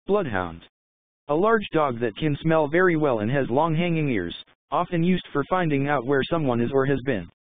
Bloodhound. A large dog that can smell very well and has long hanging ears, often used for finding out where someone is or has been.